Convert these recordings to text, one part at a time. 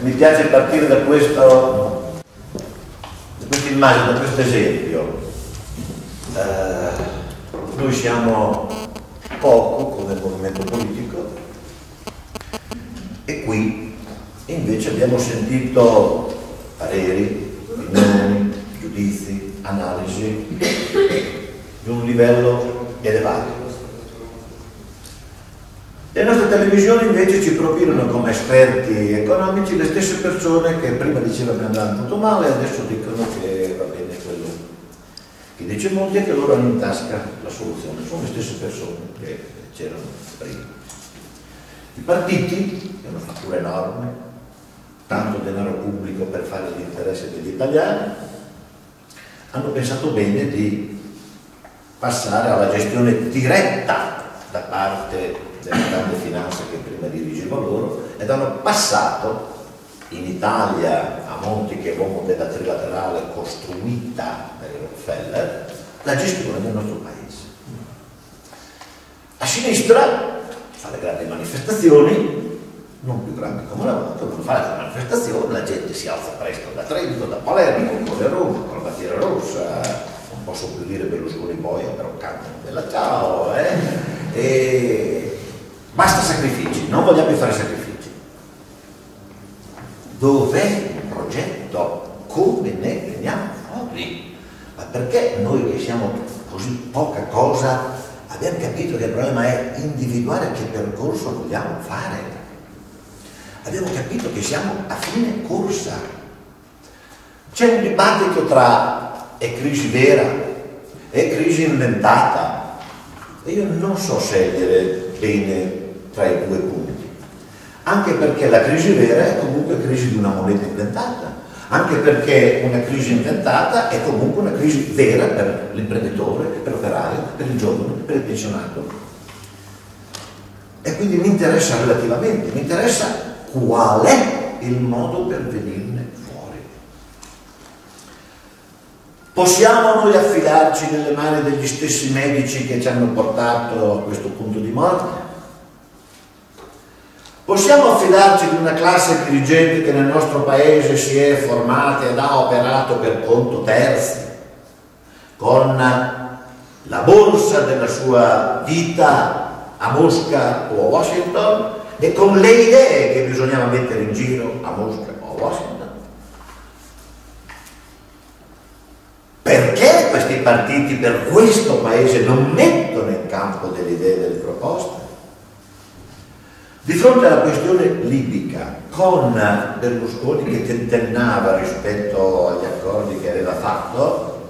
mi piace partire da questa immagine, da questo esempio. Noi siamo poco come movimento politico e qui invece abbiamo sentito pareri, opinioni, giudizi, analisi di un livello elevato. Le nostre televisioni invece ci profilano come esperti economici le stesse persone che prima dicevano che andavano tutto male e adesso dicono che va bene quello che dice Monti e che loro hanno in tasca la soluzione. Sono le stesse persone che c'erano prima. I partiti, che hanno una fattura enorme, tanto denaro pubblico per fare l'interesse degli italiani, hanno pensato bene di passare alla gestione diretta da parte della grande finanza che prima dirigeva loro ed hanno passato in Italia, a Monti che è l'uomo della trilaterale costruita dai Rockefeller, la gestione del nostro paese. A sinistra fa le grandi manifestazioni, non più grandi come una volta, non fa le manifestazioni, la gente si alza presto da Trento, da Palermo, con le Roma, con la bandiera rossa, non posso più dire Berlusconi boia, però cantano bella ciao, e basta sacrifici, non vogliamo più fare sacrifici. Dov'è il progetto? Come ne veniamo fuori? Ma perché noi che siamo così poca cosa abbiamo capito che il problema è individuare che percorso vogliamo fare? Abbiamo capito che siamo a fine corsa. C'è un dibattito tra è crisi vera, è crisi inventata, e io non so scegliere bene tra i due punti, anche perché la crisi vera è comunque crisi di una moneta inventata, anche perché una crisi inventata è comunque una crisi vera per l'imprenditore, per l'operaio, per il giovane, per il pensionato. E quindi mi interessa relativamente, mi interessa qual è il modo per venirne fuori. Possiamo noi affidarci nelle mani degli stessi medici che ci hanno portato a questo punto di morte? Possiamo affidarci di una classe dirigente che nel nostro paese si è formata ed ha operato per conto terzi, con la borsa della sua vita a Mosca o a Washington e con le idee che bisognava mettere in giro a Mosca o a Washington? Perché questi partiti per questo paese non mettono in campo delle idee, delle proposte? Di fronte alla questione libica, con Berlusconi che tentennava rispetto agli accordi che aveva fatto,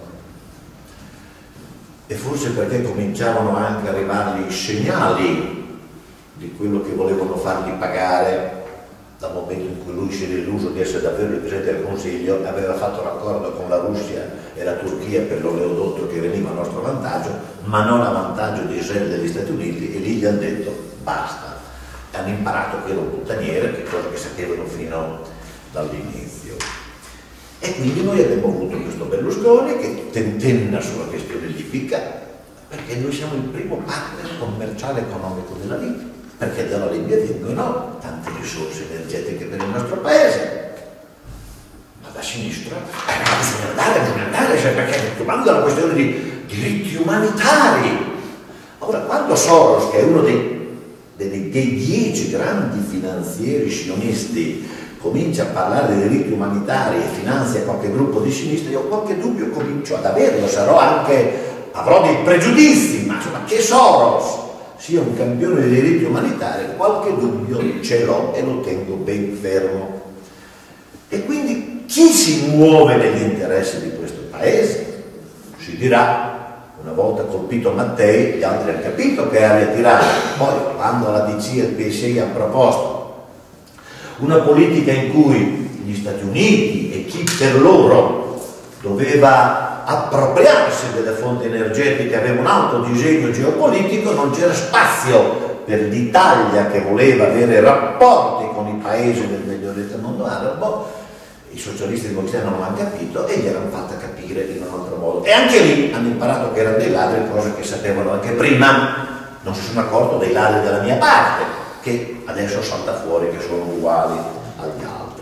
e forse perché cominciavano anche a arrivargli i segnali di quello che volevano fargli pagare dal momento in cui lui si era illuso di essere davvero il Presidente del Consiglio, aveva fatto un accordo con la Russia e la Turchia per l'oleodotto che veniva a nostro vantaggio, ma non a vantaggio di Israele e degli Stati Uniti, e lì gli hanno detto basta. Hanno imparato che erano puttaniere, che cosa che sapevano fino dall'inizio. E quindi noi abbiamo avuto questo Berlusconi che tentenna sulla questione libica, perché noi siamo il primo partner commerciale economico della Libia, perché dalla Libia vengono tante risorse energetiche per il nostro paese. Ma da sinistra bisogna andare, cioè, perché domanda la questione di diritti umanitari. Ora, quando Soros, che è uno dei 10 grandi finanzieri sionisti, comincia a parlare di diritti umanitari e finanzia qualche gruppo di sinistra, io qualche dubbio comincio ad averlo, avrò dei pregiudizi, ma insomma che Soros sia un campione dei diritti umanitari, qualche dubbio ce l'ho e lo tengo ben fermo. E quindi chi si muove negli interessi di questo paese? Si dirà, una volta colpito Mattei, gli altri hanno capito che aria tirare. Poi, quando la DC e il PSI hanno proposto una politica in cui gli Stati Uniti e chi per loro doveva appropriarsi delle fonti energetiche aveva un altro disegno geopolitico, non c'era spazio per l'Italia che voleva avere rapporti con i paesi del Medio Oriente e del mondo arabo. I socialisti democristiani non l'hanno capito e gli erano fatta capire in un altro modo. E anche lì hanno imparato che erano dei ladri, cose che sapevano anche prima. Non si sono accorti dei ladri della mia parte, che adesso salta fuori che sono uguali agli altri.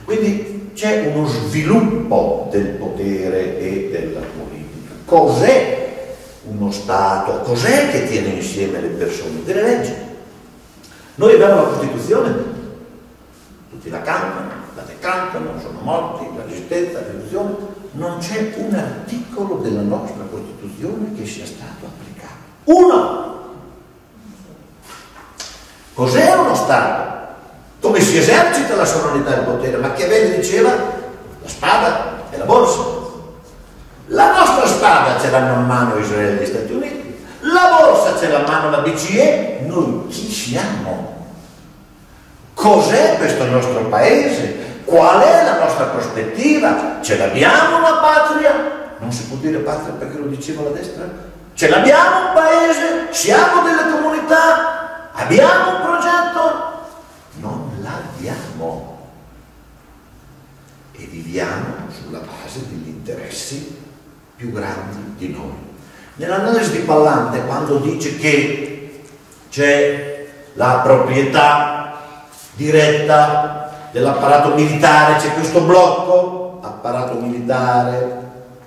Quindi c'è uno sviluppo del potere e della politica. Cos'è uno Stato? Cos'è che tiene insieme le persone? Delle leggi. Noi abbiamo la Costituzione, tutti la cantano, la decantano, sono morti, la resistenza, la rivoluzione. Non c'è un articolo della nostra Costituzione che sia stato applicato. Uno! Cos'è uno Stato? Come si esercita la sovranità del potere? Machiavelli diceva la spada e la borsa. La nostra spada ce l'hanno in mano Israele e gli Stati Uniti, la borsa ce l'ha in mano la BCE. Noi chi siamo? Cos'è questo nostro paese? Qual è la nostra prospettiva? Ce l'abbiamo una patria? Non si può dire patria perché lo diceva la destra? Ce l'abbiamo un paese? Siamo delle comunità? Abbiamo un progetto? Non l'abbiamo. E viviamo sulla base degli interessi più grandi di noi. Nell'analisi di Pallante, quando dice che c'è la proprietà diretta dell'apparato militare, c'è questo blocco, apparato militare,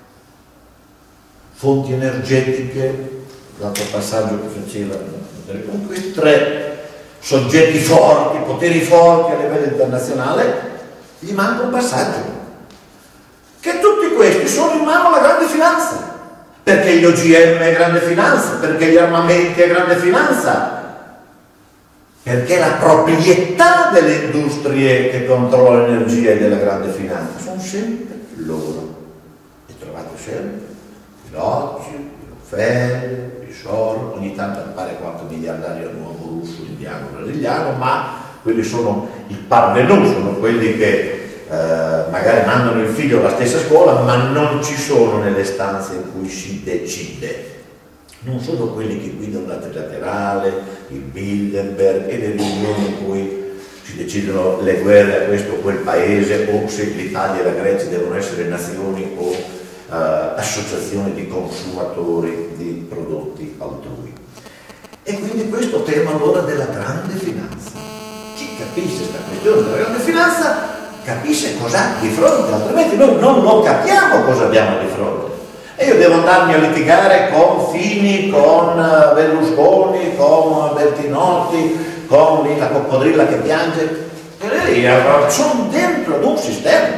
fonti energetiche, l'altro passaggio che faceva con questi tre soggetti forti, poteri forti a livello internazionale, gli manca un passaggio, che tutti questi sono in mano alla grande finanza, perché gli OGM è grande finanza, perché gli armamenti è grande finanza, perché la proprietà delle industrie che controlla l'energia e della grande finanza sono sempre loro. E trovate sempre i Rothschild, i Rockefeller, i Soros, ogni tanto appare qualche miliardario nuovo russo, indiano, brasiliano, ma quelli sono i parvenu, sono quelli che magari mandano il figlio alla stessa scuola, ma non ci sono nelle stanze in cui si decide. Non sono quelli che guidano la trilaterale, il Bilderberg e le riunioni in cui si decidono le guerre a questo o quel paese, o se l'Italia e la Grecia devono essere nazioni o associazioni di consumatori di prodotti altrui. E quindi questo tema allora della grande finanza. Chi capisce questa questione della grande finanza capisce cosa ha di fronte, altrimenti noi non lo capiamo cosa abbiamo di fronte. E io devo andarmi a litigare con Fini, con Berlusconi, con Bertinotti, con la coccodrilla che piange. Sono dentro ad un sistema.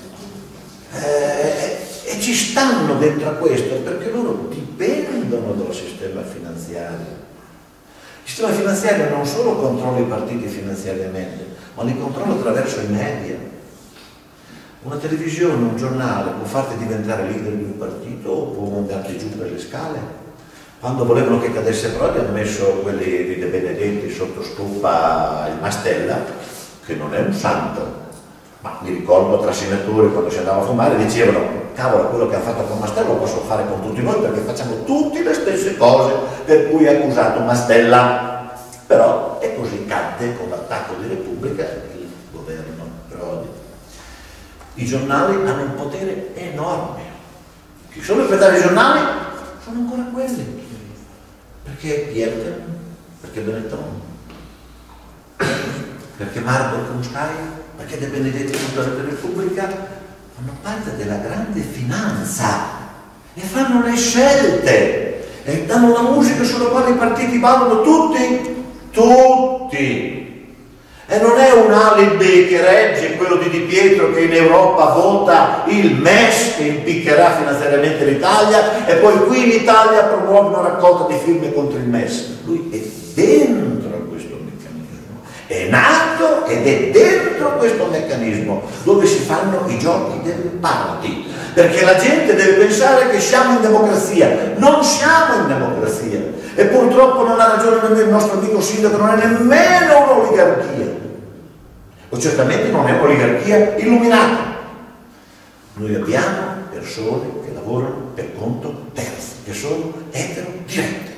E ci stanno dentro a questo perché loro dipendono dal sistema finanziario. Il sistema finanziario non solo controlla i partiti finanziariamente, ma li controlla attraverso i media. Una televisione, un giornale può farti diventare leader di un partito o può mandarti giù per le scale. Quando volevano che cadesse Prodi hanno messo quelli di De Benedetti sotto stupa il Mastella, che non è un santo, ma mi ricordo tra senatori quando si andava a fumare dicevano: cavolo, quello che ha fatto con Mastella lo posso fare con tutti noi perché facciamo tutti le stesse cose per cui è accusato Mastella. Però è così, cadde con l'attacco di Repubblica il governo Prodi. I giornali hanno un potere enorme. Chi sono i proprietari dei giornali? Sono ancora quelli. Perché Pierre, perché Benetton, perché Murdoch con Sky, perché De Benedetti con la Repubblica, fanno parte della grande finanza e fanno le scelte e danno la musica sulla quale i partiti ballano tutti. E non è un alibi che regge quello di Di Pietro che in Europa vota il MES che impiccherà finanziariamente l'Italia e poi qui in Italia promuove una raccolta di firme contro il MES. Lui è dentro questo meccanismo, è nato ed è dentro questo meccanismo dove si fanno i giochi delle parti, perché la gente deve pensare che siamo in democrazia. Non siamo in democrazia e purtroppo non ha ragione nemmeno il nostro amico sindaco, non è nemmeno un'oligarchia, o certamente non è un'oligarchia illuminata. Noi abbiamo persone che lavorano per conto terzi, che sono etero dirette.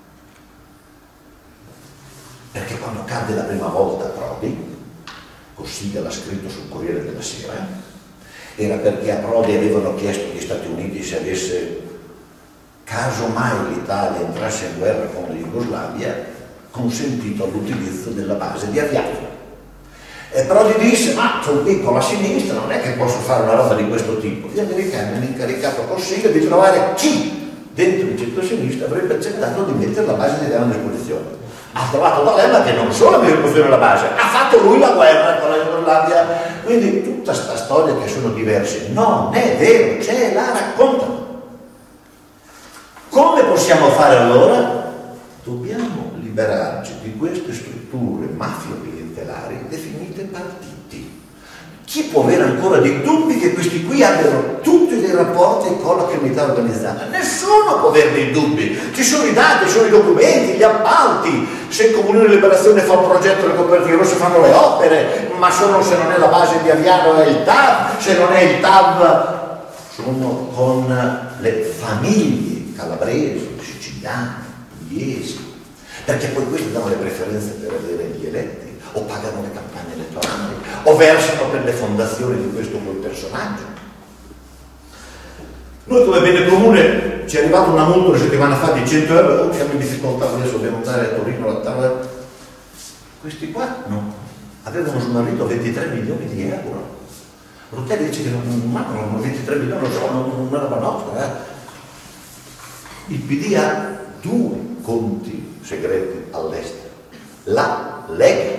Perché quando cadde la prima volta Prodi, Cossiga l'ha scritto sul Corriere della Sera, era perché a Prodi avevano chiesto agli Stati Uniti se avesse, caso mai l'Italia entrasse in guerra con la Jugoslavia, consentito l'utilizzo della base di Aviano. Prodi disse, ma sono qui con la sinistra, non è che posso fare una roba di questo tipo. Gli americani hanno incaricato Consiglio di trovare chi dentro il centro-sinistra avrebbe accettato di mettere la base di grande disposizione. Ha trovato D'Alema che non solo aveva costruito la base, ha fatto lui la guerra con la Jugoslavia. Quindi tutta questa storia che sono diverse non è vero, ce la raccontano. Come possiamo fare allora? Dobbiamo liberarci di queste strutture mafio-clientelari definite partiti. Chi può avere ancora dei dubbi che questi qui abbiano tutti dei rapporti con la criminalità organizzata? Nessuno può avere dei dubbi. Ci sono i dati, ci sono i documenti, gli appalti. Se il Comunino di Liberazione fa un progetto, le cooperative rosse fanno le opere, ma solo se non è la base di Aviano è il TAV, se non è il TAV sono con le famiglie calabresi, siciliane, pugliesi, perché poi questi danno le preferenze per avere gli eletti, o pagano le campagne elettorali, o versano per le fondazioni di questo o quel personaggio. Noi come bene comune ci è arrivata una multa una settimana fa di 100 euro, siamo in difficoltà, adesso dobbiamo andare a Torino a tavola. Questi qua no, avevano smarrito 23 milioni di euro. Rutelli dice che non 23 milioni sono una roba nostra. Il PD ha 2 conti segreti all'estero, la Lega,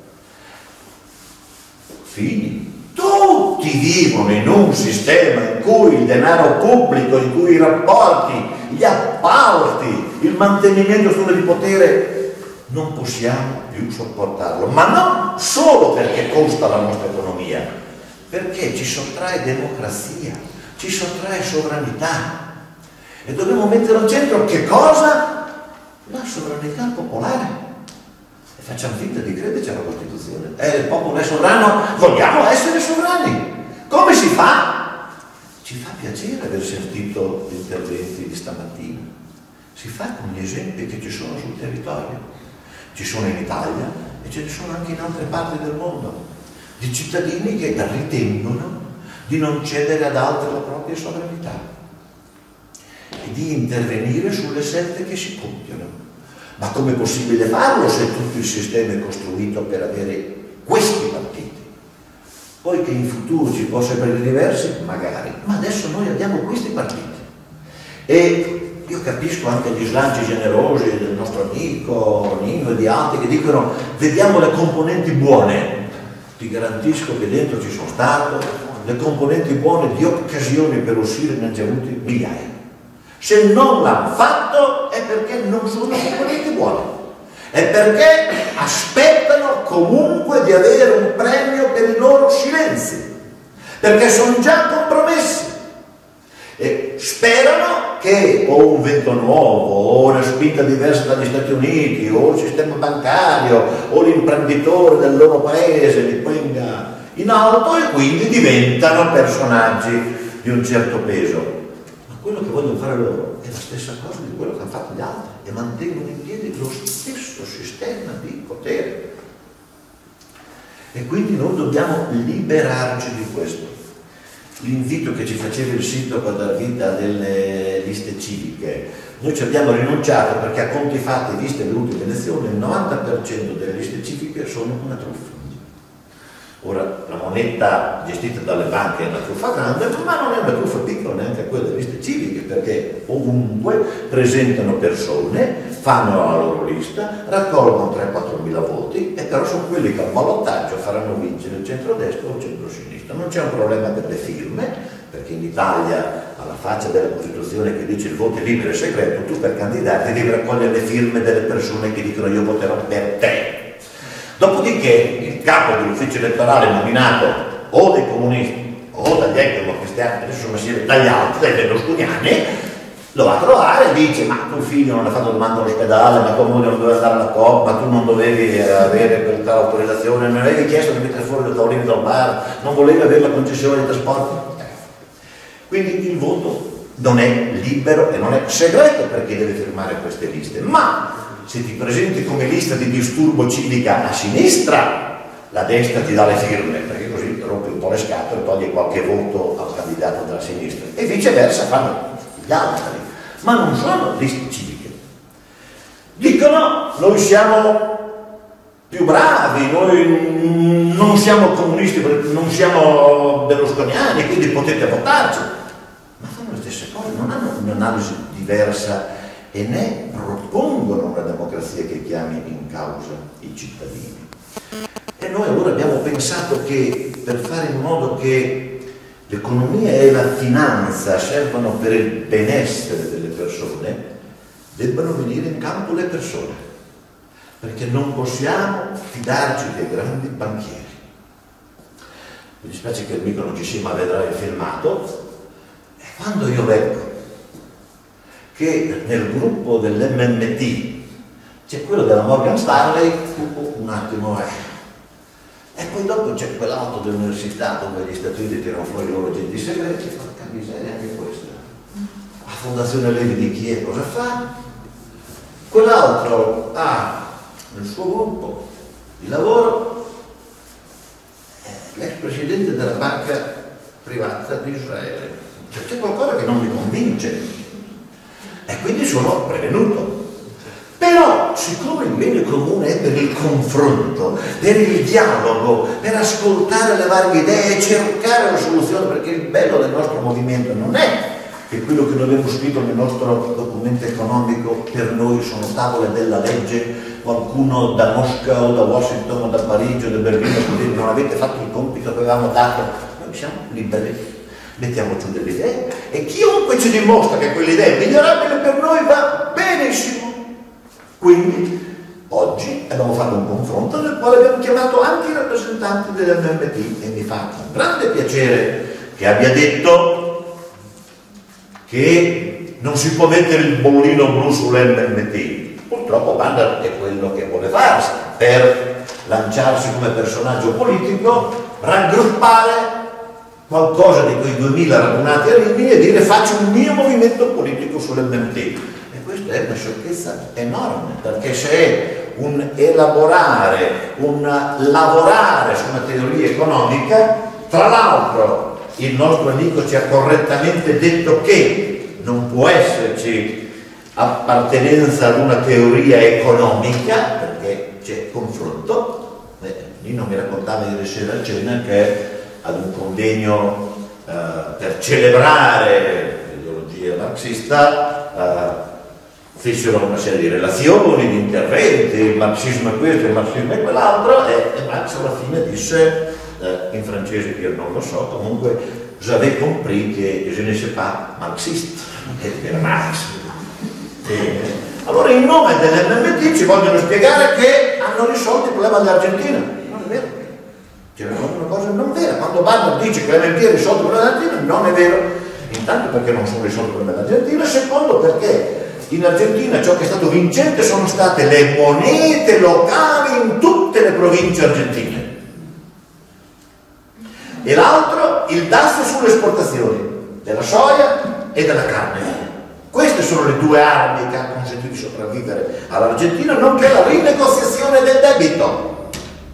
Fini, tutti vivono in un sistema in cui il denaro pubblico, in cui i rapporti, gli appalti, il mantenimento strutture di potere non possiamo più sopportarlo, ma non solo perché costa la nostra economia, perché ci sottrae democrazia, ci sottrae sovranità e dobbiamo mettere al centro che cosa? La sovranità popolare. E facciamo finta di crederci alla Costituzione. Il popolo è sovrano, vogliamo essere sovrani. Come si fa? Ci fa piacere aver sentito gli interventi di stamattina. Si fa con gli esempi che ci sono sul territorio. Ci sono in Italia e ce ne sono anche in altre parti del mondo, di cittadini che ritengono di non cedere ad altri la propria sovranità e di intervenire sulle scelte che si compiono. Ma com'è possibile farlo se tutto il sistema è costruito per avere questi partiti? Poi che in futuro ci possa essere diversi, magari, ma adesso noi abbiamo questi partiti. E io capisco anche gli slanci generosi del nostro amico Nino e di altri che dicono vediamo le componenti buone. Ti garantisco che dentro ci sono state le componenti buone di occasioni per uscire, ne hanno già avuti migliaia. Se non l'hanno fatto è perché non sono componenti buone, è perché aspettano comunque di avere un premio per i loro silenzi, perché sono già compromessi e sperano che o un vento nuovo o una spinta diversa dagli Stati Uniti o il sistema bancario o l'imprenditore del loro paese li prenda in alto e quindi diventano personaggi di un certo peso. Quello che vogliono fare loro è la stessa cosa di quello che hanno fatto gli altri e mantengono in piedi lo stesso sistema di potere. E quindi noi dobbiamo liberarci di questo. L'invito che ci faceva il sito per dar vita delle liste civiche, noi ci abbiamo rinunciato perché a conti fatti, viste le ultime elezioni, il 90% delle liste civiche sono una truffa. Ora, la moneta gestita dalle banche è una truffa grande, ma non è una truffa piccola neanche quella delle liste civiche, perché ovunque presentano persone, fanno la loro lista, raccolgono 3-4 mila voti e però sono quelli che al ballottaggio faranno vincere il centrodestra o il centrosinistra. Non c'è un problema per le firme, perché in Italia, alla faccia della Costituzione che dice il voto è libero e segreto, tu per candidarti devi raccogliere le firme delle persone che dicono io voterò per te. Dopodiché il capo dell'ufficio elettorale nominato o dai comunisti o dagli ex-democristiani, adesso sono assieme dagli altri, dai berlusconiani, lo va a trovare e dice ma tuo figlio non ha fatto domanda all'ospedale, ma tua moglie non doveva andare alla COP, ma tu non dovevi avere questa autorizzazione, non avevi chiesto di mettere fuori le tauline dal bar, non volevi avere la concessione di trasporto. Quindi il voto non è libero e non è segreto per chi deve firmare queste liste, ma se ti presenti come lista di disturbo civica a sinistra, la destra ti dà le firme, perché così rompi un po' le scatole e togli qualche voto al candidato della sinistra, e viceversa fanno gli altri, ma non sono liste civiche. Dicono noi siamo più bravi, noi non non siamo comunisti, non siamo berlusconiani, quindi potete votarci. Ma fanno le stesse cose, non hanno un'analisi diversa e né propongono una democrazia che chiami in causa i cittadini. E noi allora abbiamo pensato che per fare in modo che l'economia e la finanza servano per il benessere delle persone, debbano venire in campo le persone, perché non possiamo fidarci dei grandi banchieri. Mi dispiace che il micro non ci sia, ma vedrai il filmato. E quando io leggo che nel gruppo dell'MMT c'è quello della Morgan Stanley, un attimo e poi dopo c'è quell'altro dell'università dove gli Stati Uniti tirano fuori i loro agenti segreti, porca miseria anche questa. La Fondazione Levi di chi è, cosa fa? Quell'altro ha nel suo gruppo di lavoro l'ex presidente della banca privata di Israele. Cioè, c'è qualcosa che non mi convince e quindi sono prevenuto. Però, siccome il bene comune è per il confronto, per il dialogo, per ascoltare le varie idee e cercare una soluzione, perché il bello del nostro movimento non è che quello che noi abbiamo scritto nel nostro documento economico per noi sono tavole della legge, qualcuno da Mosca o da Washington o da Parigi o da Berlino non avete fatto il compito che avevamo dato. Noi siamo liberi, mettiamo giù delle idee e chiunque ci dimostra che quell'idea è migliorabile per noi va benissimo. Quindi oggi abbiamo fatto un confronto nel quale abbiamo chiamato anche i rappresentanti dell'MMT e mi fa un grande piacere che abbia detto che non si può mettere il bollino blu sull'MMT. Purtroppo Banda è quello che vuole farsi per lanciarsi come personaggio politico, raggruppare qualcosa di quei 2000 radunati a Rimini e dire faccio un mio movimento politico sull'MMT. Questa è una sciocchezza enorme, perché se è un elaborare, un lavorare su una teoria economica, tra l'altro il nostro amico ci ha correttamente detto che non può esserci appartenenza ad una teoria economica, perché c'è confronto. Nino mi raccontava ieri sera a cena che ad un convegno per celebrare l'ideologia marxista fecero una serie di relazioni, di interventi, il marxismo è questo, il marxismo è quell'altro, e Marx alla fine disse, in francese che io non lo so, comunque, j'avais compris que je ne sais pas marxiste, era Marx. Allora in nome dell'MMT ci vogliono spiegare che hanno risolto il problema dell'Argentina. Non è vero. C'è una cosa non vera. Quando Banda dice che l'MMT ha risolto il problema dell'Argentina, non è vero. Intanto perché non sono risolti il problema dell'Argentina, secondo perché in Argentina ciò che è stato vincente sono state le monete locali in tutte le province argentine. E l'altro, il tasso sulle esportazioni della soia e della carne. Queste sono le due armi che hanno consentito di sopravvivere all'Argentina, nonché la rinegoziazione del debito.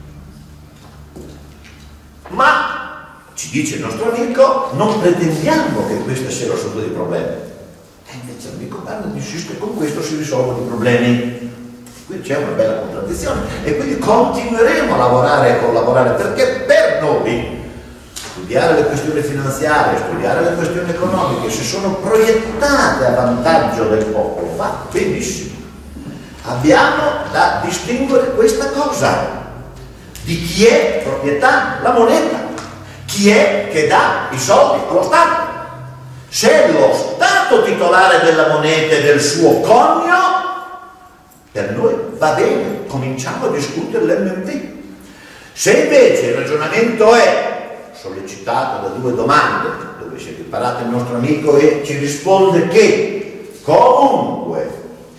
Ma, ci dice il nostro amico, non pretendiamo che questa sia la soluzione dei problemi. E invece l'amico Banda insiste, con questo si risolvono i problemi. Qui c'è una bella contraddizione e quindi continueremo a lavorare e a collaborare, perché per noi studiare le questioni finanziarie, studiare le questioni economiche, se sono proiettate a vantaggio del popolo, va benissimo. Abbiamo da distinguere questa cosa, di chi è proprietà la moneta, chi è che dà i soldi allo Stato. Se è lo Stato titolare della moneta e del suo conio, per noi va bene, cominciamo a discutere l'MMT. Se invece il ragionamento è sollecitato da due domande, dove si è preparato il nostro amico e ci risponde che comunque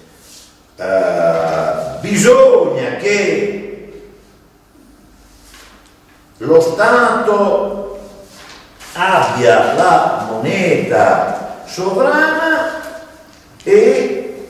bisogna che lo Stato abbia la moneta sovrana e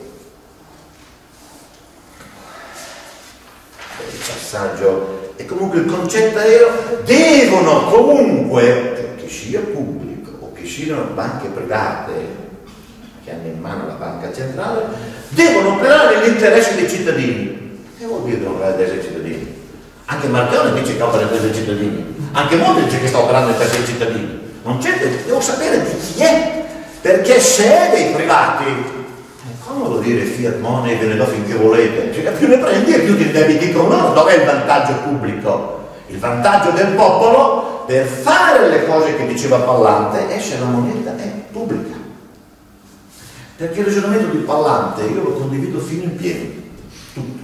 il passaggio e comunque il concetto aereo devono comunque, che sia pubblico o che siano banche private che hanno in mano la banca centrale, devono operare nell'interesse dei cittadini. Che vuol dire operare nell'interesse dei cittadini? Anche Marchionne dice che opera in testa dei cittadini, anche Monti dice che sta operando in testa dei cittadini. Non c'è, devo sapere di chi è, perché se è dei privati, comodo dire Fiat Money, ve ne do finché volete, cioè, più ne prendi e più ti indebiti con loro. Dov'è il vantaggio pubblico? Il vantaggio del popolo per fare le cose che diceva Pallante è se la moneta è pubblica. Perché il ragionamento di Pallante io lo condivido fino in pieno, tutto.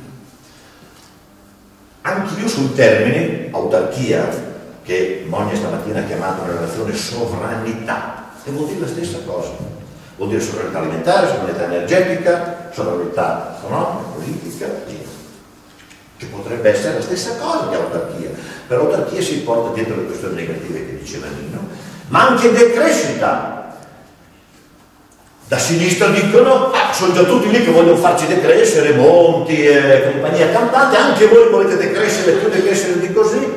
Anche io sul termine autarchia, che Mogna stamattina ha chiamato una relazione sovranità, e vuol dire la stessa cosa. Vuol dire sovranità alimentare, sovranità energetica, sovranità economica, politica, che potrebbe essere la stessa cosa che autarchia. Per autarchia si porta dietro le questioni negative che diceva Nino, ma anche decrescita. Da sinistra dicono, sono già tutti lì che vogliono farci decrescere, Monti e compagnia cantante, anche voi volete decrescere, più decrescere di così.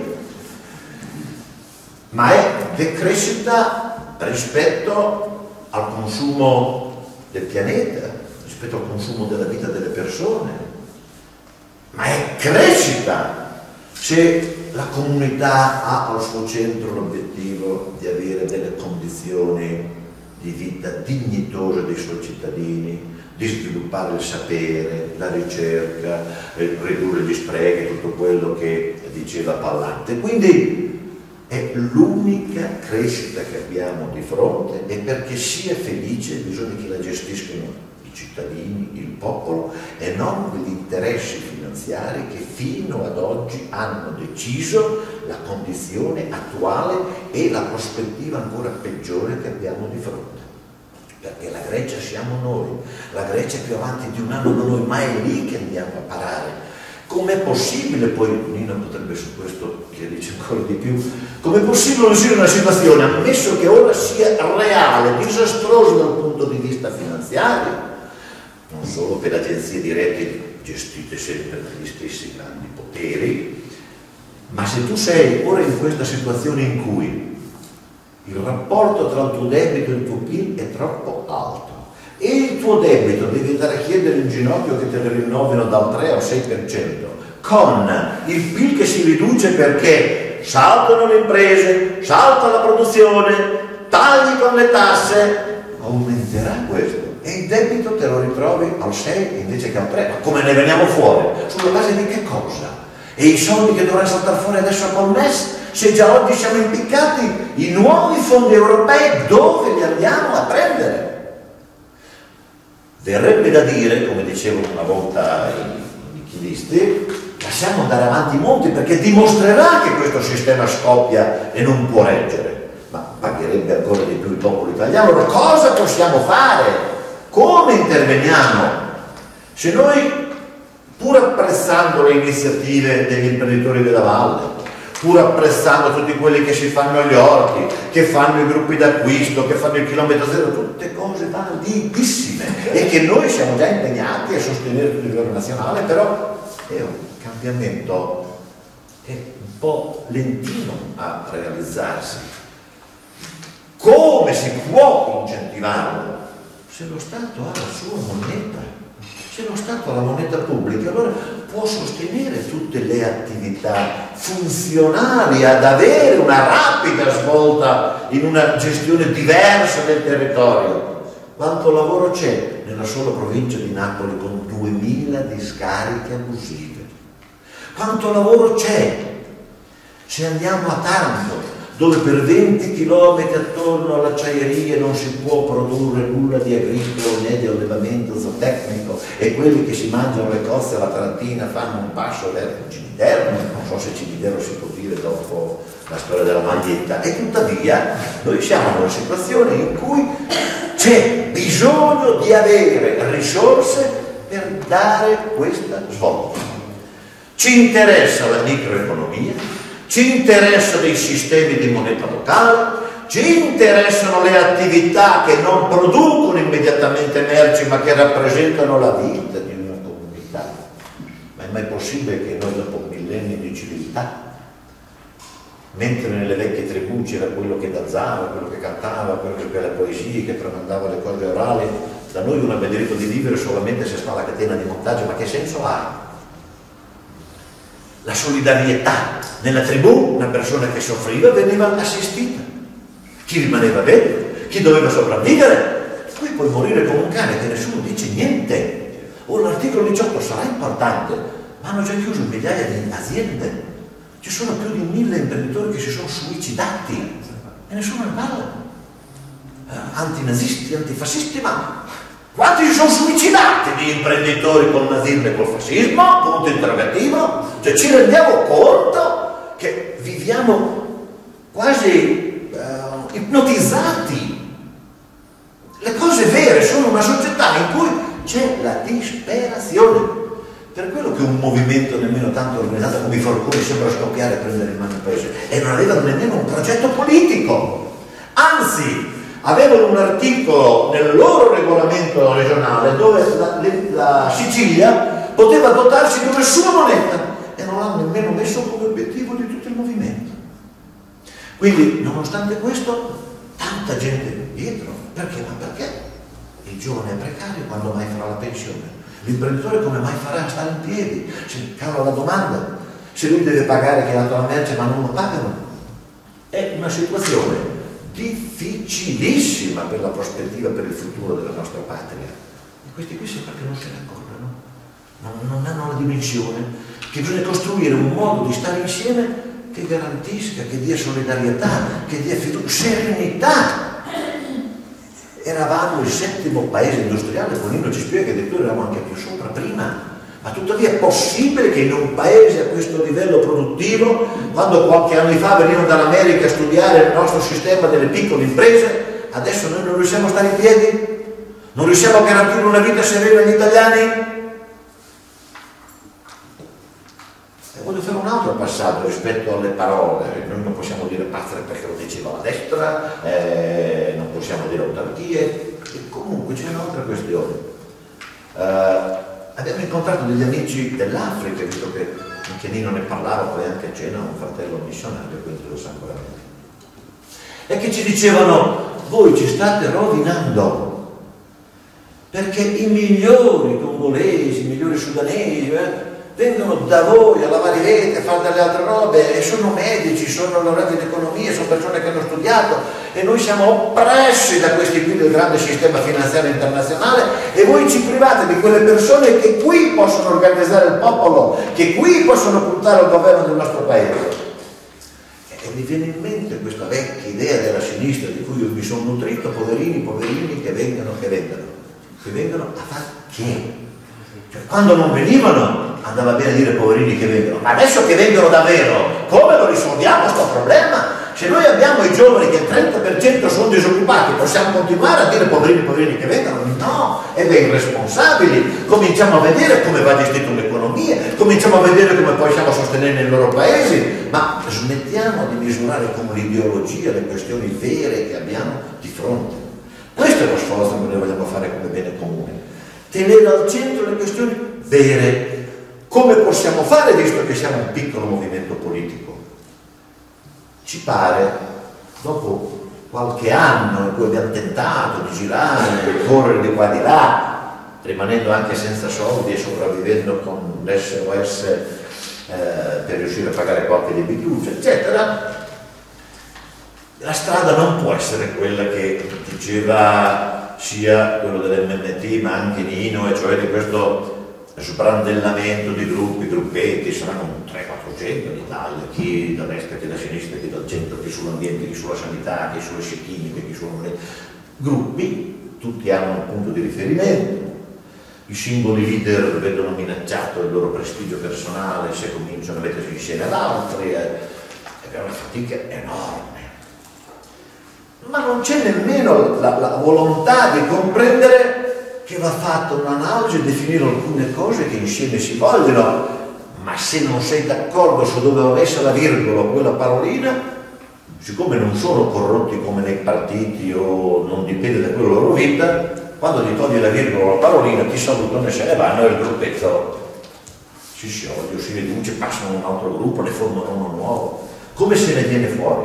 Ma è decrescita rispetto al consumo del pianeta, rispetto al consumo della vita delle persone, ma è crescita se la comunità ha al suo centro l'obiettivo di avere delle condizioni di vita dignitose dei suoi cittadini, di sviluppare il sapere, la ricerca, ridurre gli sprechi, tutto quello che diceva Pallante. Quindi è l'unica crescita che abbiamo di fronte, e perché sia felice bisogna che la gestiscano i cittadini, il popolo, e non quegli interessi finanziari che fino ad oggi hanno deciso la condizione attuale e la prospettiva ancora peggiore che abbiamo di fronte. Perché la Grecia siamo noi, la Grecia è più avanti di un anno da noi, ma è lì che andiamo a parare. Com'è possibile, poi Nino potrebbe su questo chiarirci ancora di più, com'è possibile uscire da una situazione, ammesso che ora sia reale, disastrosa dal punto di vista finanziario, non solo per agenzie di rete gestite sempre dagli stessi grandi poteri, ma se tu sei ora in questa situazione in cui il rapporto tra il tuo debito e il tuo PIL è troppo alto e il tuo debito devi andare a chiedere in ginocchio che te ne rinnovino dal 3 al 6%, con il PIL che si riduce perché saltano le imprese, salta la produzione, tagli con le tasse, aumenterà questo. E il debito te lo ritrovi al 6 invece che al 3. Ma come ne veniamo fuori? Sulla base di che cosa? E i soldi che dovranno saltare fuori adesso col MES, se già oggi siamo impiccati, i nuovi fondi europei dove li andiamo a prendere? Verrebbe da dire, come dicevano una volta i nichilisti, lasciamo andare avanti i monti, perché dimostrerà che questo sistema scoppia e non può reggere. Ma pagherebbe ancora di più il popolo italiano. Allora cosa possiamo fare? Come interveniamo? Se noi, pur apprezzando le iniziative degli imprenditori della valle, pur apprezzando tutti quelli che si fanno gli orti, che fanno i gruppi d'acquisto, che fanno il chilometro zero, tutte cose validissime e che noi siamo già impegnati a sostenere a livello nazionale, però è un cambiamento che è un po' lentino a realizzarsi. Come si può incentivarlo? Se lo Stato ha la sua moneta, se lo Stato ha la moneta pubblica, allora può sostenere tutte le attività funzionali ad avere una rapida svolta in una gestione diversa del territorio. Quanto lavoro c'è nella sola provincia di Napoli con 2000 discariche abusive? Quanto lavoro c'è se andiamo a Taranto, dove per 20 km attorno all'acciaieria non si può produrre nulla di agricolo né di allevamento zootecnico, e quelli che si mangiano le cozze alla Tarantina fanno un passo verso il cimitero, non so se cimitero si può dire dopo la storia della maglietta, e tuttavia noi siamo in una situazione in cui c'è bisogno di avere risorse per dare questa svolta. Ci interessa la microeconomia, ci interessano i sistemi di moneta locale, ci interessano le attività che non producono immediatamente merci ma che rappresentano la vita di una comunità. Ma è mai possibile che noi dopo millenni di civiltà, mentre nelle vecchie tribù c'era quello che danzava, quello che cantava, quello che scriveva le poesie, che tramandava le cose orali, da noi uno abbia diritto di vivere solamente se sta alla catena di montaggio? Ma che senso ha? la solidarietà. Nella tribù una persona che soffriva veniva assistita, chi rimaneva bene, chi doveva sopravvivere, qui puoi morire come un cane che nessuno dice niente. O l'articolo 18 sarà importante, ma hanno già chiuso migliaia di aziende, ci sono più di 1000 imprenditori che si sono suicidati e nessuno ne parla. Antinazisti, antifascisti, ma quanti si sono suicidati di imprenditori col nazismo e col fascismo? Punto interrogativo. Cioè ci rendiamo conto che viviamo quasi ipnotizzati. Le cose vere sono una società in cui c'è la disperazione. Per quello che un movimento nemmeno tanto organizzato come i forconi sembra scoppiare e prendere in mano il paese, e non avevano nemmeno un progetto politico, anzi avevano un articolo nel loro regolamento regionale dove la Sicilia poteva dotarsi di una sua moneta e non l'hanno nemmeno messo come obiettivo di tutto il movimento. Quindi nonostante questo tanta gente dietro. Perché? Ma perché il giovane è precario quando mai farà la pensione? L'imprenditore come mai farà a stare in piedi? Se cala la domanda, se lui deve pagare chi ha dato la merce ma non lo pagano. È una situazione difficilissima per la prospettiva, per il futuro della nostra patria. E questi qui sembra che non se ne accorgano, non hanno la dimensione che bisogna costruire un modo di stare insieme che garantisca, che dia solidarietà, che dia fiducia, serenità. Eravamo il 7° paese industriale, Bonino ci spiega che addirittura eravamo anche più sopra prima. Ma tuttavia è possibile che in un paese a questo livello produttivo, quando qualche anno fa venivano dall'America a studiare il nostro sistema delle piccole imprese, adesso noi non riusciamo a stare in piedi? Non riusciamo a garantire una vita serena agli italiani? E voglio fare un altro passaggio rispetto alle parole. Noi non possiamo dire Pazzere perché lo diceva la destra, non possiamo dire autarchie, e comunque c'è un'altra questione. Abbiamo incontrato degli amici dell'Africa, visto che anche Nino ne parlava, poi anche a cena un fratello missionario, quindi lo sa ancora meglio. E che ci dicevano, voi ci state rovinando, perché i migliori congolesi, i migliori sudanesi, vengono da voi a lavare i vetri, a fare delle altre robe, e sono medici, sono laureati in economia, sono persone che hanno studiato, e noi siamo oppressi da questi qui del grande sistema finanziario internazionale, e voi ci private di quelle persone che qui possono organizzare il popolo, che qui possono puntare al governo del nostro paese. E mi viene in mente questa vecchia idea della sinistra di cui io mi sono nutrito, poverini che vengono a fare che? Cioè, quando non venivano andava bene dire poverini che vengono, ma adesso che vengono davvero, come lo risolviamo questo problema? Se noi abbiamo i giovani che il 30% sono disoccupati, possiamo continuare a dire poverini che vengono? No, e beh, irresponsabili. Cominciamo a vedere come va gestita l'economia, cominciamo a vedere come possiamo sostenere i loro paesi, ma smettiamo di misurare con l'ideologia le questioni vere che abbiamo di fronte. Questo è lo sforzo che noi vogliamo fare come bene comune, tenere al centro le questioni vere. Come possiamo fare, visto che siamo un piccolo movimento politico? Ci pare, dopo qualche anno in cui abbiamo tentato di girare, di correre di qua e di là, rimanendo anche senza soldi e sopravvivendo con l'SOS per riuscire a pagare qualche debituccio, eccetera, la strada non può essere quella che diceva sia quello dell'MNT ma anche Nino, e cioè di questo sbrandellamento di gruppetti, saranno 300-400 in Italia, chi da destra, chi da sinistra, chi dal centro, chi sull'ambiente, chi sulla sanità, chi sulle chimiche, chi sulla gruppi, tutti hanno un punto di riferimento. I singoli leader vedono minacciato il loro prestigio personale se cominciano a mettersi insieme ad altri, è una fatica enorme. Ma non c'è nemmeno la volontà di comprendere che va fatta un'analisi e definire alcune cose che insieme si vogliono, ma se non sei d'accordo su dove va messa la virgola o quella parolina, siccome non sono corrotti come nei partiti o non dipende da quella loro vita, quando ti togli la virgola o la parolina ti salutano e se ne vanno e il gruppetto si scioglie o si riduce, passano a un altro gruppo, ne formano uno nuovo. Come se ne viene fuori?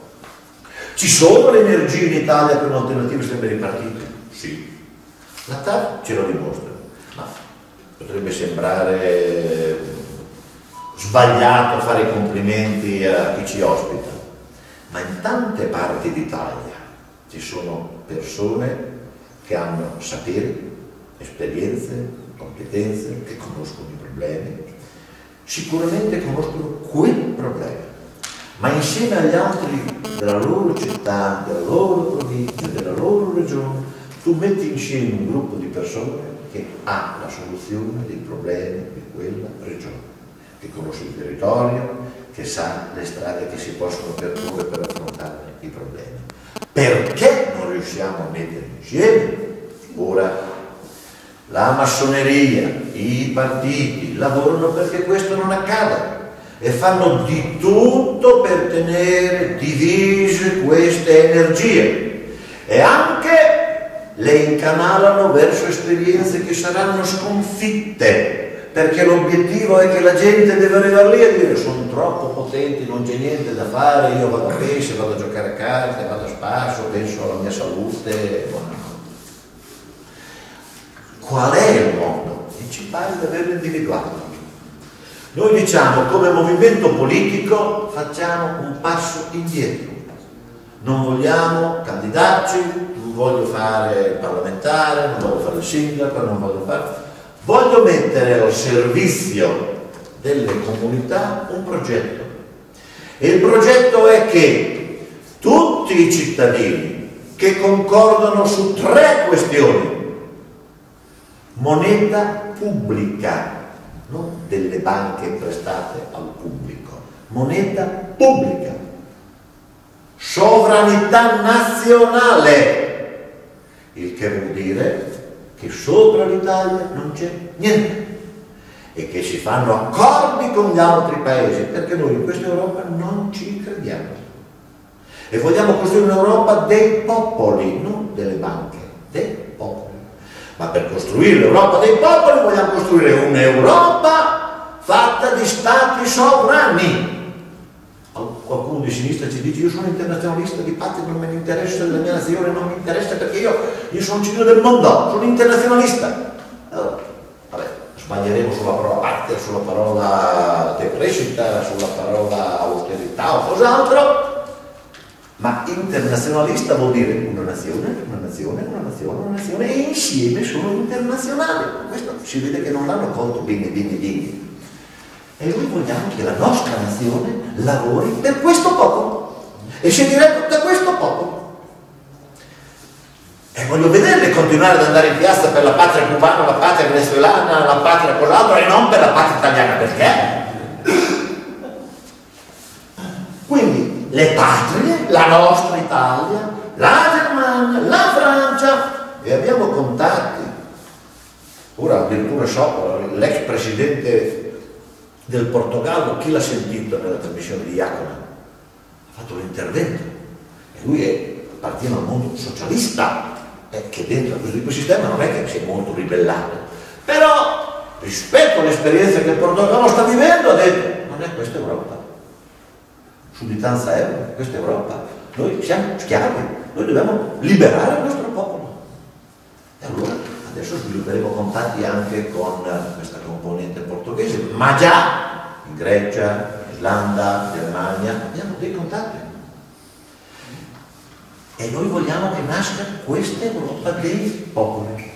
Ci sono le energie in Italia per un'alternativa sempre dei partiti? Sì. La TAV ce lo dimostra, ma potrebbe sembrare sbagliato fare i complimenti a chi ci ospita, ma in tante parti d'Italia ci sono persone che hanno saperi, esperienze, competenze, che conoscono i problemi, sicuramente conoscono quel problema, ma insieme agli altri della loro città, della loro provincia, della loro regione, tu metti insieme un gruppo di persone che ha la soluzione dei problemi di quella regione, che conosce il territorio, che sa le strade che si possono percorrere per affrontare i problemi. Perché non riusciamo a mettere insieme? Ora, la massoneria, i partiti lavorano perché questo non accada e fanno di tutto per tenere divise queste energie e anche le incanalano verso esperienze che saranno sconfitte, perché l'obiettivo è che la gente deve arrivare lì e dire: sono troppo potenti, non c'è niente da fare, io vado a pesce, vado a giocare a carte, vado a spasso, penso alla mia salute. Qual è il mondo? E ci pare di averlo individuato. Noi diciamo, come movimento politico facciamo un passo indietro, non vogliamo candidarci, non voglio fare il parlamentare, non voglio fare il sindaco, non voglio fare... Voglio mettere al servizio delle comunità un progetto. E il progetto è che tutti i cittadini che concordano su 3 questioni: moneta pubblica, non delle banche prestate al pubblico, moneta pubblica, sovranità nazionale, il che vuol dire che sopra l'Italia non c'è niente e che si fanno accordi con gli altri paesi, perché noi in questa Europa non ci crediamo e vogliamo costruire un'Europa dei popoli, non delle banche, dei popoli. Ma per costruire l'Europa dei popoli vogliamo costruire un'Europa fatta di stati sovrani. Qualcuno di sinistra ci dice: io sono internazionalista, di patria non me ne interessa, della mia nazione non mi interessa, perché io sono un cittadino del mondo, sono internazionalista. Allora, vabbè, sbaglieremo sulla parola patria, sulla parola decrescita, sulla parola austerità o cos'altro, ma internazionalista vuol dire una nazione, una nazione, una nazione, una nazione, e insieme sono internazionali. Questo si vede che non l'hanno colto bene. E noi vogliamo che la nostra nazione lavori per questo popolo e sia diretto da questo popolo. E voglio vederle continuare ad andare in piazza per la patria cubana, la patria venezuelana, la patria quell'altro, e non per la patria italiana. Perché? Quindi le patrie, la nostra Italia, la Germania, la Francia, e abbiamo contatti. Ora addirittura l'ex presidente del Portogallo, chi l'ha sentito nella trasmissione di Iacona? Ha fatto l'intervento e lui appartiene al mondo socialista, che dentro a questo tipo di sistema non è che si è molto ribellato, però rispetto all'esperienza che il Portogallo sta vivendo ha detto: non è questa Europa, sudditanza euro, questa Europa, noi siamo schiavi, noi dobbiamo liberare il nostro popolo. E allora adesso svilupperemo contatti anche con questa componente portoghese, ma già in Grecia, Islanda, Germania abbiamo dei contatti. E noi vogliamo che nasca questa Europa dei popoli.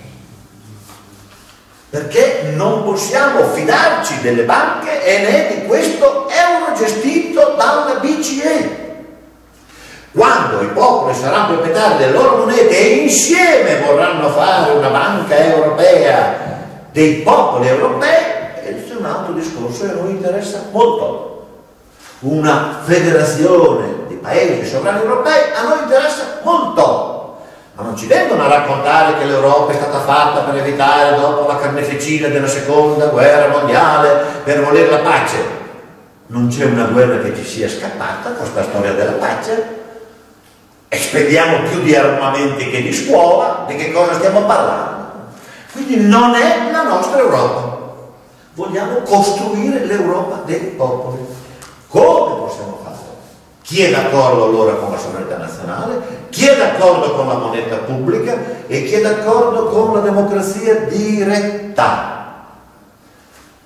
Perché non possiamo fidarci delle banche e né di questo euro gestito dalla BCE. Quando i popoli saranno proprietari delle loro monete e insieme vorranno fare una banca europea dei popoli europei, questo è un altro discorso che a noi interessa molto. Una federazione di paesi sovrani europei a noi interessa molto, ma non ci vengono a raccontare che l'Europa è stata fatta per evitare dopo la carneficina della seconda guerra mondiale, per volere la pace. Non c'è una guerra che ci sia scappata, questa storia della pace. E spendiamo più di armamenti che di scuola, di che cosa stiamo parlando? Quindi non è la nostra Europa. Vogliamo costruire l'Europa dei popoli. Come possiamo fare? Chi è d'accordo allora con la sovranità nazionale? Chi è d'accordo con la moneta pubblica? E chi è d'accordo con la democrazia diretta?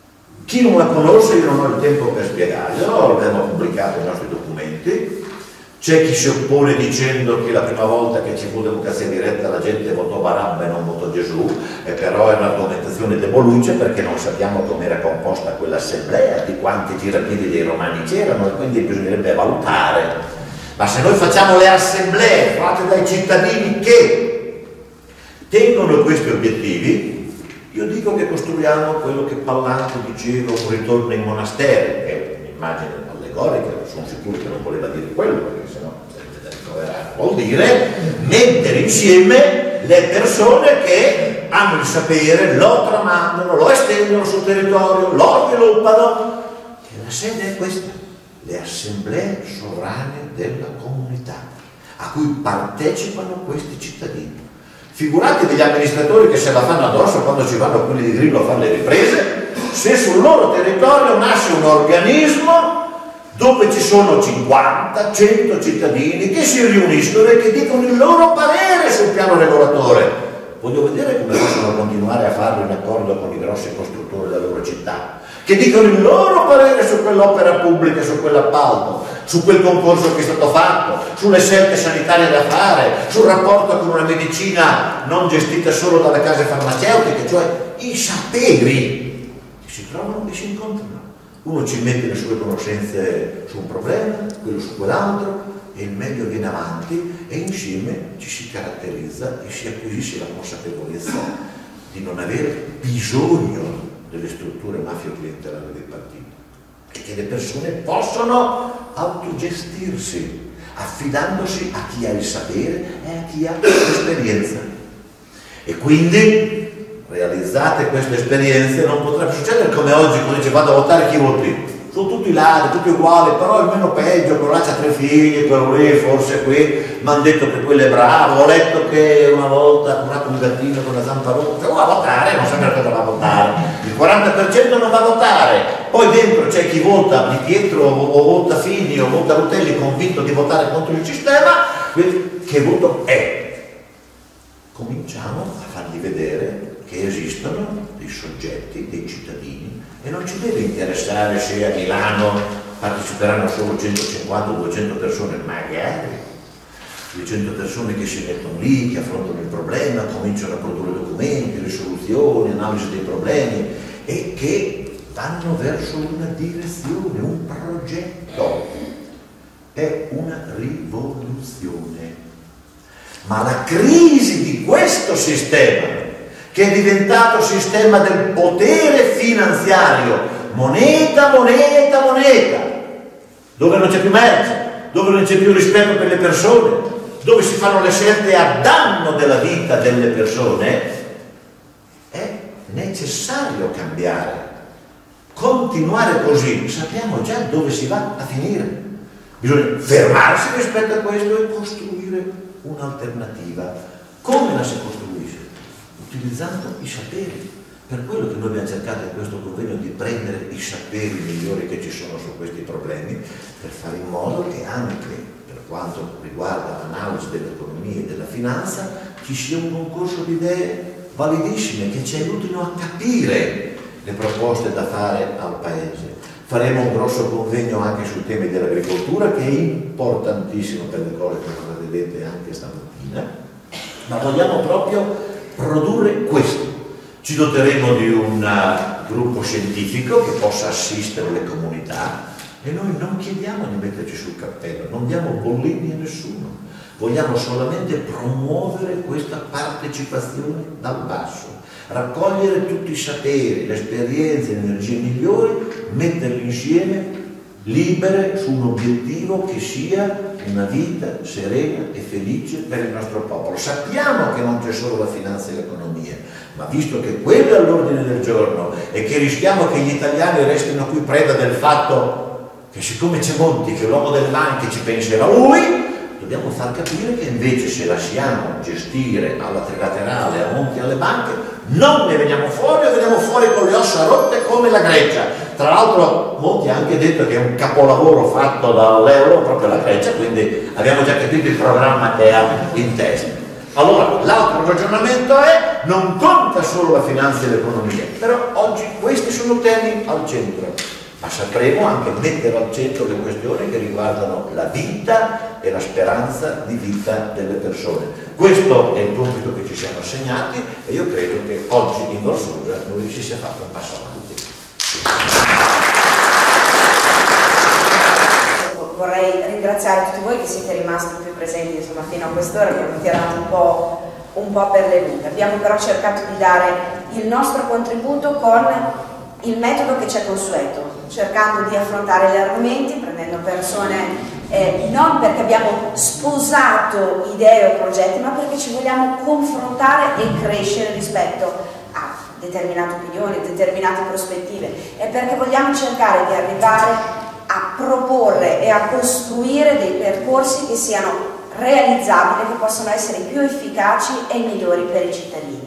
Chi non la conosce, io non ho il tempo per spiegarglielo, abbiamo pubblicato i nostri documenti. C'è chi si oppone dicendo che la prima volta che ci fu democrazia diretta la gente votò Barabba e non votò Gesù, e però è un'argomentazione deboluccia perché non sappiamo come era composta quell'assemblea, di quanti tirapiedi dei romani c'erano, e quindi bisognerebbe valutare. Ma se noi facciamo le assemblee fatte dai cittadini che tengono questi obiettivi, io dico che costruiamo quello che Pallanto diceva, un ritorno in monasteri, che è un'immagine allegorica, sono sicuro che non voleva dire quello, perché sennò sarebbe da ricoverare. Vuol dire mettere insieme le persone che hanno il sapere, lo tramandano, lo estendono sul territorio, lo sviluppano, e la sede è questa, le assemblee sovrane della comunità, a cui partecipano questi cittadini. Figurati degli amministratori che se la fanno addosso quando ci vanno quelli di Grillo a fare le riprese, se sul loro territorio nasce un organismo dove ci sono 50, 100 cittadini che si riuniscono e che dicono il loro parere sul piano regolatore. Voglio vedere come possono continuare a farlo in accordo con i grossi costruttori della loro città, che dicono il loro parere su quell'opera pubblica, su quell'appalto, su quel concorso che è stato fatto, sulle scelte sanitarie da fare, sul rapporto con una medicina non gestita solo dalle case farmaceutiche, cioè i saperi che si trovano e si incontrano. Uno ci mette le sue conoscenze su un problema, quello su quell'altro, e il meglio viene avanti e insieme ci si caratterizza e si acquisisce la consapevolezza di non avere bisogno delle strutture mafio-clientelari dei partiti, e che le persone possono autogestirsi affidandosi a chi ha il sapere e a chi ha l'esperienza. E quindi, realizzate queste esperienze, non potrebbe succedere come oggi, quando dice vado a votare, chi voti? Sono tutti ladri, tutti uguali, però il meno peggio, quello là c'ha 3 figli, quello lì forse qui, mi hanno detto che quello è bravo, ho letto che una volta ha curato un gattino con la zampa rotta, va a votare, non sa per cosa va a votare, il 40% non va a votare, poi dentro c'è chi vota Di Pietro o vota Fini o vota Rutelli convinto di votare contro il sistema. Che voto è? Cominciamo a fargli vedere che esistono dei soggetti, dei cittadini, e non ci deve interessare se a Milano parteciperanno solo 150-200 persone, magari 200 persone che si mettono lì, che affrontano il problema, cominciano a produrre documenti, risoluzioni, analisi dei problemi, e che vanno verso una direzione, un progetto. È una rivoluzione. Ma la crisi di questo sistema, che è diventato sistema del potere finanziario, moneta, moneta, moneta, dove non c'è più merce, dove non c'è più rispetto per le persone, dove si fanno le scelte a danno della vita delle persone, è necessario cambiare. Continuare così, sappiamo già dove si va a finire. Bisogna fermarsi rispetto a questo e costruire un'alternativa. Come la si costruisce? Utilizzando i saperi. Per quello che noi abbiamo cercato in questo convegno di prendere i saperi migliori che ci sono su questi problemi, per fare in modo che anche per quanto riguarda l'analisi dell'economia e della finanza ci sia un concorso di idee validissime che ci aiutino a capire le proposte da fare al Paese. Faremo un grosso convegno anche sui temi dell'agricoltura, che è importantissimo per le cose che non vedete anche stamattina, ma vogliamo proprio produrre questo. Ci doteremo di un gruppo scientifico che possa assistere le comunità, e noi non chiediamo di metterci sul cappello, non diamo bollini a nessuno, vogliamo solamente promuovere questa partecipazione dal basso, raccogliere tutti i saperi, le esperienze, le energie migliori, metterli insieme libere su un obiettivo che sia una vita serena e felice per il nostro popolo. Sappiamo che non c'è solo la finanza e l'economia, ma visto che quello è all'ordine del giorno e che rischiamo che gli italiani restino qui preda del fatto che siccome c'è Monti, che l'uomo delle banche ci penserà lui, dobbiamo far capire che invece se lasciamo gestire alla trilaterale, a Monti e alle banche, non ne veniamo fuori, o veniamo fuori con le ossa rotte come la Grecia. Tra l'altro Monti ha anche detto che è un capolavoro fatto dall'euro proprio la Grecia, quindi abbiamo già capito il programma che ha in testa. Allora, l'altro ragionamento è: non conta solo la finanza e l'economia, però oggi questo Questi sono temi al centro, ma sapremo anche mettere al centro le questioni che riguardano la vita e la speranza di vita delle persone. Questo è il compito che ci siamo assegnati e io credo che oggi in Valsusa noi ci sia fatto un passo avanti. Vorrei ringraziare tutti voi che siete rimasti qui presenti, insomma, fino a quest'ora, abbiamo tirato un po' per le lunghe. Abbiamo però cercato di dare il nostro contributo con il metodo che ci è consueto, cercando di affrontare gli argomenti, prendendo persone non perché abbiamo sposato idee o progetti, ma perché ci vogliamo confrontare e crescere rispetto a determinate opinioni, determinate prospettive, e perché vogliamo cercare di arrivare a proporre e a costruire dei percorsi che siano realizzabili, che possano essere più efficaci e migliori per i cittadini.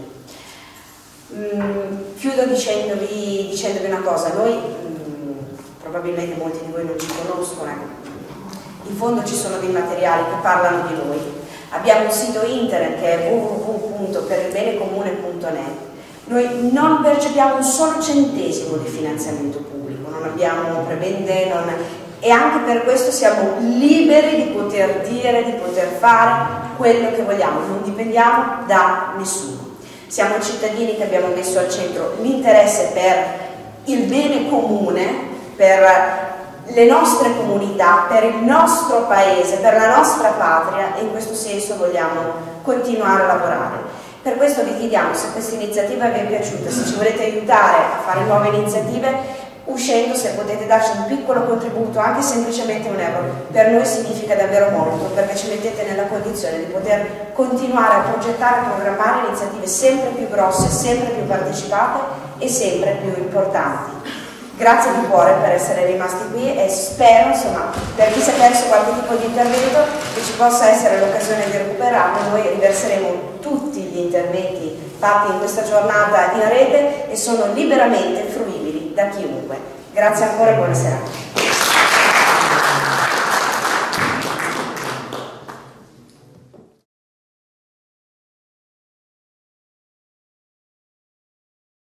Chiudo dicendovi una cosa: noi, probabilmente molti di voi non ci conoscono, in fondo ci sono dei materiali che parlano di noi. Abbiamo un sito internet che è www.perilbenecomune.net. Noi non percepiamo un solo centesimo di finanziamento pubblico, non abbiamo prebende, e anche per questo siamo liberi di poter dire, di poter fare quello che vogliamo, non dipendiamo da nessuno. Siamo cittadini che abbiamo messo al centro l'interesse per il bene comune, per le nostre comunità, per il nostro paese, per la nostra patria, e in questo senso vogliamo continuare a lavorare. Per questo vi chiediamo, se questa iniziativa vi è piaciuta, se ci volete aiutare a fare nuove iniziative, uscendo, se potete darci un piccolo contributo, anche semplicemente €1, per noi significa davvero molto, perché ci mettete nella condizione di poter continuare a progettare e programmare iniziative sempre più grosse, sempre più partecipate e sempre più importanti. Grazie di cuore per essere rimasti qui e spero, insomma, per chi si è perso qualche tipo di intervento, che ci possa essere l'occasione di recuperarlo. Noi riverseremo tutti gli interventi fatti in questa giornata in rete e sono liberamente fruibili da chiunque. Grazie ancora e buona serata.